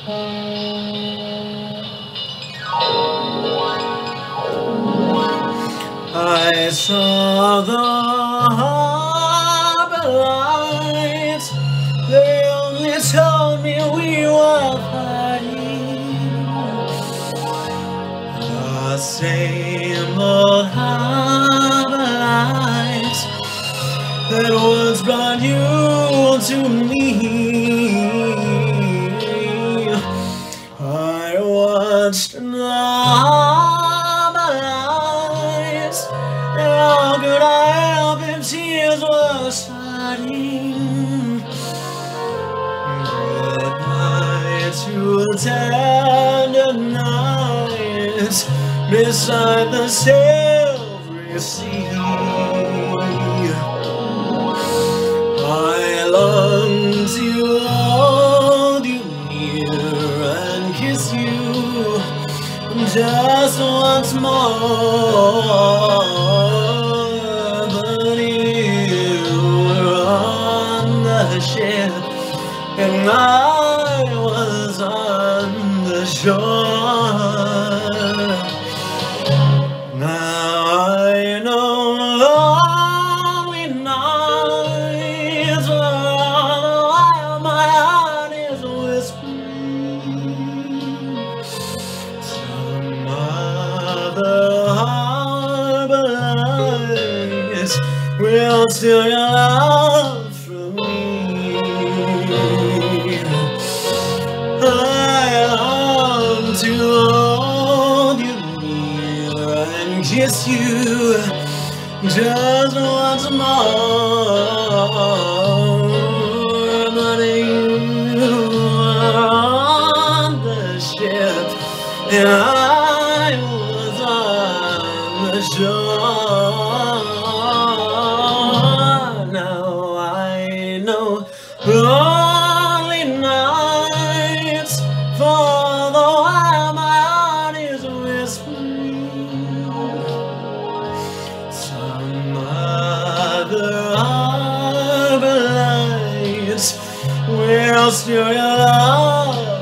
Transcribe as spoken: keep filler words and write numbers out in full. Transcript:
I saw the harbor lights. They only told me we were fighting. The same old harbor lights that once brought you to me. I watched the harbor lights, and how could I help if tears were starting? Goodbye to tender nights beside the silvery sea. I long to hold you near and kiss you just once more, but you were on the ship and I was on the shore. Now I know lonely nights while my heart is whispering. Some other harbor lights will steal your love from me. I long to hold you near and kiss you just once more, but you were on the ship and I was on the shore. Now I know lonely nights, for the while my heart is whispering. Some other harbor lights will steal your love